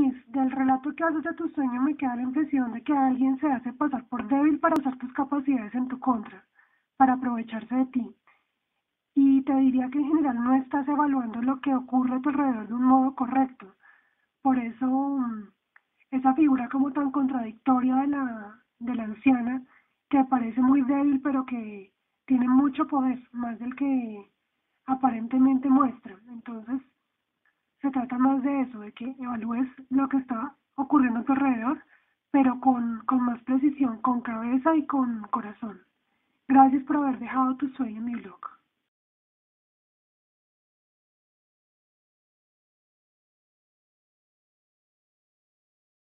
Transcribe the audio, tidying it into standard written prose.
Denise, del relato que haces de tu sueño me queda la impresión de que alguien se hace pasar por débil para usar tus capacidades en tu contra, para aprovecharse de ti. Y te diría que en general no estás evaluando lo que ocurre a tu alrededor de un modo correcto. Por eso, esa figura como tan contradictoria de la anciana, que parece muy débil, pero que tiene mucho poder, más del que aparentemente muestra. Entonces, se trata más de eso, de que evalúes lo que está ocurriendo a tu alrededor, pero con más precisión, con cabeza y con corazón. Gracias por haber dejado tu sueño en mi blog.